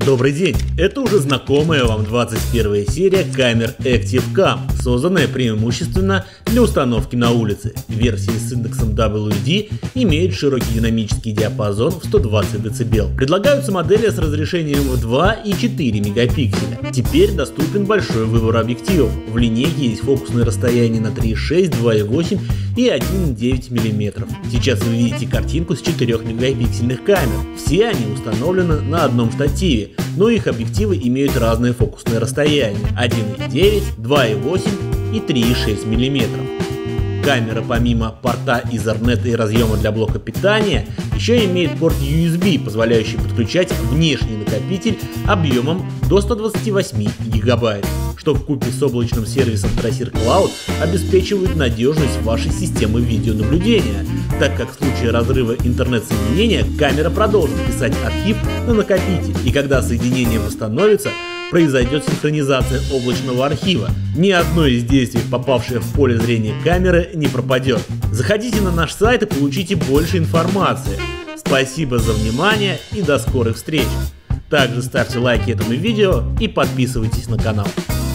Добрый день! Это уже знакомая вам 21 серия камер ActiveCam, созданная преимущественно для установки на улице. Версии с индексом WD имеют широкий динамический диапазон в 120 дБ. Предлагаются модели с разрешением в 2 и 4 мегапикселя. Теперь доступен большой выбор объективов. В линейке есть фокусное расстояние на 3,6, 2,8 и 1,9 мм. Сейчас вы видите картинку с 4 мегапиксельных камер. Все они установлены на одном штативе, но их объективы имеют разное фокусное расстояние — 1,9, 2,8 и 3,6 мм. Камера помимо порта Ethernet и разъема для блока питания еще имеет порт USB, позволяющий подключать внешний накопитель объемом до 128 ГБ, что вкупе с облачным сервисом Tracir Cloud обеспечивает надежность вашей системы видеонаблюдения, так как в случае разрыва интернет-соединения камера продолжит писать архив на накопитель, и когда соединение восстановится, произойдет синхронизация облачного архива. Ни одно из действий, попавшее в поле зрения камеры, не пропадет. Заходите на наш сайт и получите больше информации. Спасибо за внимание и до скорых встреч. Также ставьте лайки этому видео и подписывайтесь на канал.